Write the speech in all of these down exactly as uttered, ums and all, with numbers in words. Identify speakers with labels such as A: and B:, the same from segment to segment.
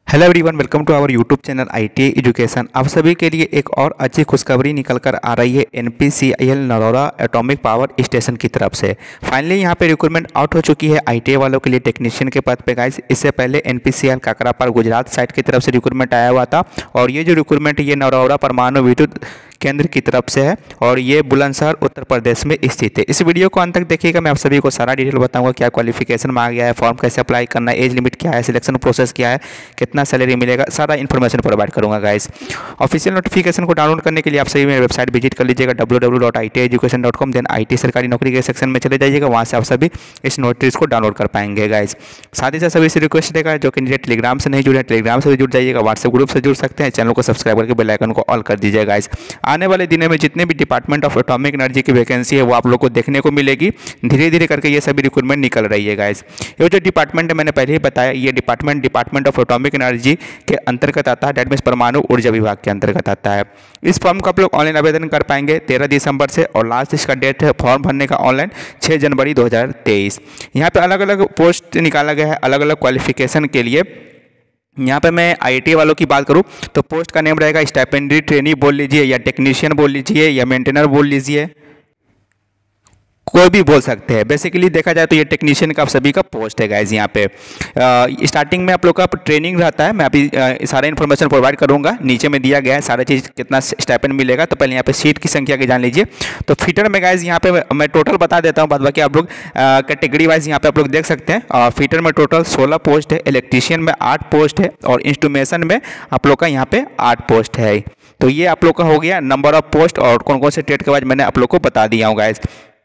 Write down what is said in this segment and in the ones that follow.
A: Hello everyone, welcome to our YouTube channel I T I education. आप सभी के लिए एक और अच्छी खुशखबरी निकल कर आ रही है N P C I L Narora atomic power station की तरफ से। फाइनली यहाँ पे रिक्रूटमेंट आउट हो चुकी है आई टी आई वालों के लिए टेक्नीशियन के पद पे गाइस। इससे पहले N P C I L Kakrapar Gujarat side की तरफ से रिक्रूटमेंट आया हुआ था और ये जो रिक्रूटमेंट ये नरौरा परमाणु विद्युत केंद्र की तरफ से है और ये बुलंदशहर उत्तर प्रदेश में स्थित है। इस वीडियो को अंत तक देखिएगा, मैं आप सभी को सारा डिटेल बताऊंगा। क्या क्वालिफिकेशन मांगा गया है, फॉर्म कैसे अप्लाई करना है, एज लिमिट क्या है, सिलेक्शन प्रोसेस क्या है, कितना सैलरी मिलेगा, सारा इन्फॉर्मेशन प्रोवाइड करूंगा गाइस। ऑफिशियल नोटिफिकेशन को डाउनलोड करने के लिए आप सभी मेरी वेबसाइट विजिट कर लीजिएगा W W W dot I T I education dot com. Then I T सरकारी नौकरी के सेक्शन में चले जाइएगा, वहाँ से आप सभी इस नोटिस को डाउनलोड कर पाएंगे गाइस। साथ ही साथ सभी से रिक्वेस्ट रहेगा, जो कैंडिडेट टेलीग्राम से नहीं जुड़े टेलीग्राम से भी जुड़ जाइएगा, व्हाट्सएप ग्रुप से जुड़ सकते हैं। चैनल को सब्सक्राइब करके बेल आइकन को ऑल कर दीजिएगा गाइस। आने वाले दिनों में जितने भी डिपार्टमेंट ऑफ एटॉमिक एनर्जी की वैकेंसी है वो आप लोग को देखने को मिलेगी। धीरे धीरे करके ये सभी रिक्रूटमेंट निकल रही है गाइस। ये जो डिपार्टमेंट है मैंने पहले ही बताया, ये department department of atomic energy के अंतर्गत आता है, डेट मीन्स परमाणु ऊर्जा विभाग के अंतर्गत आता है। इस फॉर्म को आप लोग ऑनलाइन आवेदन कर पाएंगे तेरह दिसंबर से और लास्ट इसका डेट है फॉर्म भरने का ऑनलाइन छः जनवरी दो हज़ार तेईस। यहाँ पे अलग अलग पोस्ट निकाला गया है अलग अलग क्वालिफिकेशन के लिए। यहाँ पे मैं आई टी आई वालों की बात करूँ तो पोस्ट का नेम रहेगा स्टाइपेंडरी ट्रेनी बोल लीजिए, या टेक्नीशियन बोल लीजिए, या मेंटेनर बोल लीजिए, कोई भी बोल सकते हैं। बेसिकली देखा जाए तो ये टेक्नीशियन का आप सभी का पोस्ट है गाइज। यहाँ पे स्टार्टिंग में आप लोग का ट्रेनिंग रहता है, मैं अभी सारा इन्फॉर्मेशन प्रोवाइड करूँगा। नीचे में दिया गया है सारा चीज़, कितना स्टाइपेंड मिलेगा। तो पहले यहाँ पे सीट की संख्या की जान लीजिए। तो फीटर में गाइज यहाँ पे मैं टोटल बता देता हूँ, बाद बाकी आप लोग कैटेगरी वाइज यहाँ पे आप लोग देख सकते हैं। फीटर में टोटल सोलह पोस्ट है, इलेक्ट्रीशियन में आठ पोस्ट है और इंस्ट्रूमेशन में आप लोग का यहाँ पे आठ पोस्ट है। तो ये आप लोग का हो गया नंबर ऑफ पोस्ट और कौन कौन से ट्रेड के बाद मैंने आप लोग को बता दिया हूँ गाइज।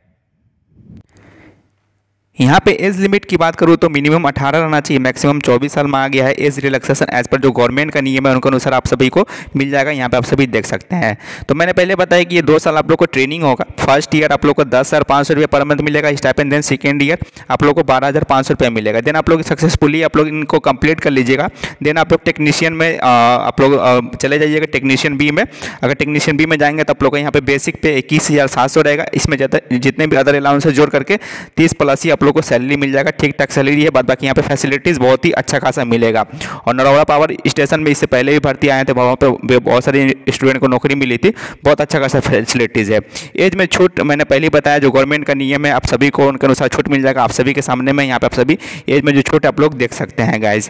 A: यहाँ पे एज लिमिट की बात करूँ तो मिनिमम अठारह रहना चाहिए, मैक्सिमम चौबीस साल मांगा गया है। एज रिलैक्सेशन एज पर जो गवर्नमेंट का नियम है उनके अनुसार आप सभी को मिल जाएगा, यहाँ पे आप सभी देख सकते हैं। तो मैंने पहले बताया कि ये दो साल आप लोग को ट्रेनिंग होगा। फर्स्ट ईयर आप लोग को दस हज़ार पाँच सौ रुपये पर मंथ मिलेगा स्टाइपेंड। देन सेकेंड ईयर आप लोग को बारह हज़ार पाँच सौ रुपये मिलेगा। देन आप लोग सक्सेसफुली आप लोग इनको कंप्लीट कर लीजिएगा। देन आप लोग टेक्नीशियन में आप लोग चले जाइएगा, टेक्नीशियन बी में। अगर टेक्नीशियन बी में जाएंगे तो आप लोग को यहाँ पे बेसिक पे इक्कीस हज़ार सात सौ रहेगा। इसमें जितने भी अदर अलाउंस जोड़ करके तीस प्लस ही आप लोग को सैलरी मिल जाएगा। ठीक ठाक सैलरी है, बाद बाकी यहाँ पे फैसिलिटीज़ बहुत ही अच्छा खासा मिलेगा। और नरौरा पावर स्टेशन में इससे पहले भी भर्ती आए थे, वहाँ पे बहुत सारे स्टूडेंट को नौकरी मिली थी, बहुत अच्छा खासा फैसिलिटीज़ है। एज में छूट मैंने पहले ही बताया, जो गवर्नमेंट का नियम है आप सभी को उनके अनुसार छूट मिल जाएगा। आप सभी के सामने में यहाँ पे आप सभी एज में जो छूट आप लोग देख सकते हैं गाइज।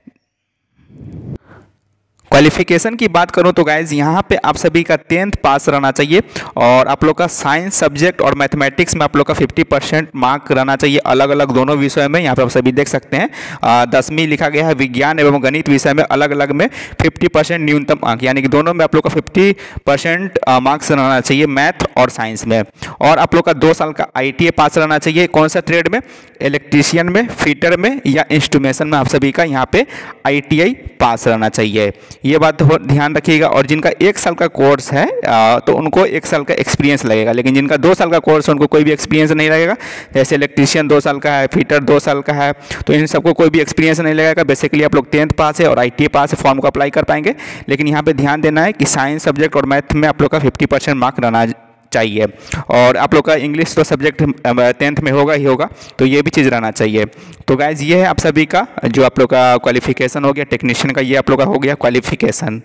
A: क्वालिफिकेशन की बात करूं तो गाइज यहाँ पे आप सभी का टेंथ पास रहना चाहिए और आप लोग का साइंस सब्जेक्ट और मैथमेटिक्स में आप लोग का फिफ्टी परसेंट मार्क रहना चाहिए, अलग अलग दोनों विषय में। यहाँ पे आप सभी देख सकते हैं दसवीं लिखा गया है, विज्ञान एवं गणित विषय में अलग अलग में फिफ्टी परसेंट न्यूनतम अंक, यानी कि दोनों में आप लोग का फिफ्टी परसेंट मार्क्स रहना चाहिए मैथ और साइंस में। और आप लोग का दो साल का आई टी आई पास रहना चाहिए। कौन सा ट्रेड में? इलेक्ट्रीशियन में, फिटर में या इंस्ट्रूमेशन में आप सभी का यहाँ पे आई टी आई पास रहना चाहिए। ये बात ध्यान रखिएगा। और जिनका एक साल का कोर्स है तो उनको एक साल का एक्सपीरियंस लगेगा, लेकिन जिनका दो साल का कोर्स है उनको कोई भी एक्सपीरियंस नहीं लगेगा। जैसे इलेक्ट्रीशियन दो साल का है, फिटर दो साल का है, तो इन सबको कोई भी एक्सपीरियंस नहीं लगेगा। बेसिकली आप लोग टेंथ पास है और आई टी आई पास है, फॉर्म को अप्लाई कर पाएंगे। लेकिन यहाँ पे ध्यान देना है कि साइंस सब्जेक्ट और मैथ में आप लोग का फिफ्टी परसेंट मार्क रहना चाहिए। और आप लोग का इंग्लिश तो सब्जेक्ट टेंथ में होगा ही होगा, तो ये भी चीज़ रहना चाहिए। तो गाइज ये है आप सभी का जो आप लोग का क्वालिफिकेशन हो गया टेक्नीशियन का, ये आप लोग का हो गया क्वालिफिकेशन।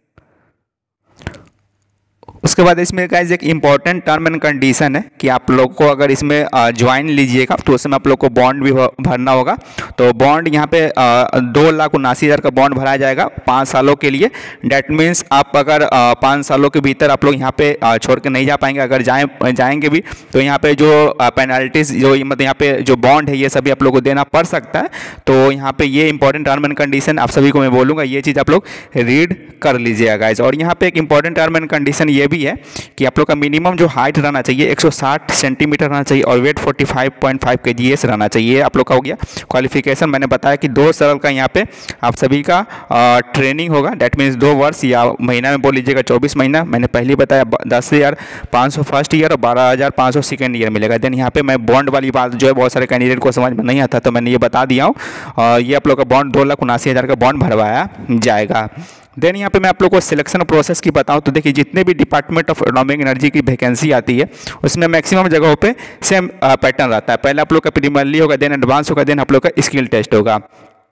A: उसके बाद इसमें गाइज एक इंपॉर्टेंट टर्म एंड कंडीशन है कि आप लोग को अगर इसमें ज्वाइन लीजिएगा तो उसमें आप लोग को बॉन्ड भी भरना होगा। तो बॉन्ड यहाँ पे दो लाख उनासी हज़ार का बॉन्ड भराया जाएगा पाँच सालों के लिए। डैट मीन्स आप अगर पाँच सालों के भीतर आप लोग यहाँ पे छोड़ के नहीं जा पाएंगे, अगर जाए जाएंगे भी तो यहाँ पे जो पेनल्टीज जो मतलब यहाँ पे जो बॉन्ड है ये सभी आप लोग को देना पड़ सकता है। तो यहाँ पे ये इंपॉर्टेंट टर्म एंड कंडीशन आप सभी को मैं बोलूँगा, ये चीज़ आप लोग रीड कर लीजिएगा गाइज। और यहाँ पे एक इंपॉर्टेंट टर्म एंड कंडीशन ये भी है कि आप लोग का मिनिमम जो हाइट रहना चाहिए एक सौ साठ सेंटीमीटर रहना चाहिए और वेट पैंतालीस पॉइंट पाँच केजीएस रहना चाहिए। आप लोग का हो गया क्वालिफिकेशन। मैंने बताया कि दो साल का यहाँ पे आप सभी का आ, ट्रेनिंग होगा। डैट मीन्स दो वर्ष या महीना में बोल लीजिएगा चौबीस महीना। मैंने पहले बताया दस हज़ार पाँच सौ फर्स्ट ईयर और बारह हज़ार पाँच सौ सेकेंड ईयर मिलेगा। देन यहाँ पे मैं बॉन्ड वाली बात जो है बहुत सारे कैंडिडेट को समझ में नहीं आता, तो मैंने ये बता दिया हूँ। ये आप लोग का बॉन्ड दो लाख उनासी हज़ार का बॉन्ड भरवाया जाएगा। देन यहाँ पे मैं आप लोग को सिलेक्शन प्रोसेस की बताऊँ तो देखिए, जितने भी डिपार्टमेंट ऑफ एटॉमिक एनर्जी की वैकेंसी आती है उसमें मैक्सिमम जगहों पे सेम पैटर्न रहता है। पहले आप लोग का प्रीलिमिनरी होगा, देन एडवांस होगा, देन आप लोग का स्किल टेस्ट होगा।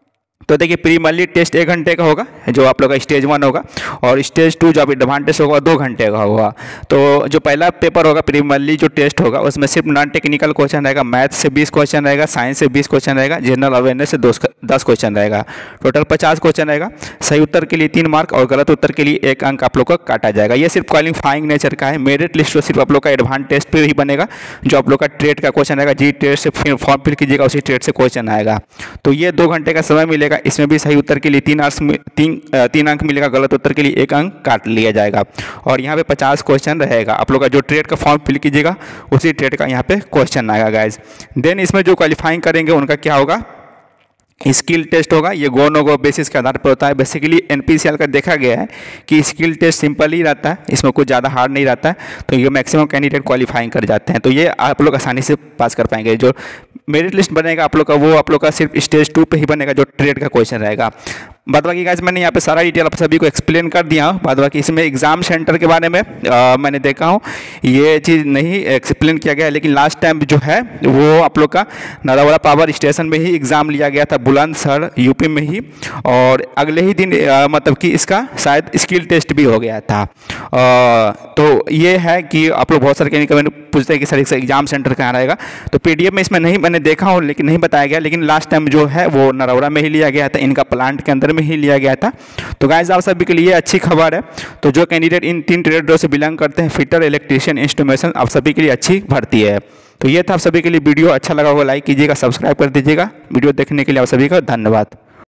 A: तो देखिए प्रीलिमिनरी टेस्ट एक घंटे का होगा जो आप लोग का स्टेज वन होगा, और स्टेज टू जो आप एडवांस टेस्ट होगा दो घंटे का होगा। तो जो पहला पेपर होगा प्रीलिमिनरी जो टेस्ट होगा उसमें सिर्फ नॉन टेक्निकल क्वेश्चन रहेगा, मैथ से बीस क्वेश्चन रहेगा, साइंस से बीस क्वेश्चन रहेगा, जनरल अवेयरनेस से दस क्वेश्चन रहेगा, टोटल पचास क्वेश्चन रहेगा। सही उत्तर के लिए तीन मार्क और गलत उत्तर के लिए एक अंक आप लोग का काटा जाएगा। ये सिर्फ क्वालिफाइंग नेचर का है। मेरिट लिस्ट तो सिर्फ आप लोग का एडवांस टेस्ट पे ही बनेगा, जो आप लोग का ट्रेड का क्वेश्चन रहेगा, जी ट्रेड से फिर फॉर्म फिल कीजिएगा उसी ट्रेड से क्वेश्चन आएगा। तो ये दो घंटे का समय मिलेगा, इसमें भी सही उत्तर के लिए तीन अंक तीन तीन अंक मिलेगा, गलत उत्तर के लिए एक अंक काट लिया जाएगा। और यहाँ पे पचास क्वेश्चन रहेगा, आप लोग का जो ट्रेड का फॉर्म फिल कीजिएगा उसी ट्रेड का यहाँ पे क्वेश्चन आएगा गाइज। देन इसमें जो क्वालिफाइंग करेंगे उनका क्या होगा, स्किल टेस्ट होगा। ये गो नो गो बेसिस के आधार पर होता है। बेसिकली एनपीसीएल का देखा गया है कि स्किल टेस्ट सिंपल ही रहता है, इसमें कुछ ज़्यादा हार्ड नहीं रहता है, तो ये मैक्सिमम कैंडिडेट क्वालिफाइंग कर जाते हैं, तो ये आप लोग आसानी से पास कर पाएंगे। जो मेरिट लिस्ट बनेगा आप लोग का वो आप लोग का सिर्फ स्टेज टू पे ही बनेगा, जो ट्रेड का क्वेश्चन रहेगा। बाद बाकी गाइस मैंने यहाँ पे सारा डिटेल आप सभी को एक्सप्लेन कर दिया हूँ। बाद बाकी इसमें एग्जाम सेंटर के बारे में आ, मैंने देखा हूँ ये चीज़ नहीं एक्सप्लेन किया गया है, लेकिन लास्ट टाइम जो है वो आप लोग का नरौरा पावर स्टेशन में ही एग्ज़ाम लिया गया था, बुलंदशहर यूपी में ही, और अगले ही दिन आ, मतलब कि इसका शायद स्किल टेस्ट भी हो गया था। आ, तो ये है कि आप लोग बहुत सारे कहीं कमेंट पूछते हैं कि सर इसका एग्जाम सेंटर कहाँ रहेगा, तो पीडीएफ में इसमें नहीं मैंने देखा हूँ लेकिन नहीं बताया गया, लेकिन लास्ट टाइम जो है वो नरौरा में ही लिया गया था, इनका प्लांट के अंदर में ही लिया गया था। तो गाइस आप सभी के लिए अच्छी खबर है, तो जो कैंडिडेट इन तीन ट्रेडों से बिलोंग करते हैं, फिटर, इलेक्ट्रीशियन, इंस्ट्रूमेशन, आप सभी के लिए अच्छी भर्ती है। तो ये था आप सभी के लिए वीडियो, अच्छा लगा होगा लाइक कीजिएगा, सब्सक्राइब कर दीजिएगा। वीडियो देखने के लिए आप सभी का धन्यवाद।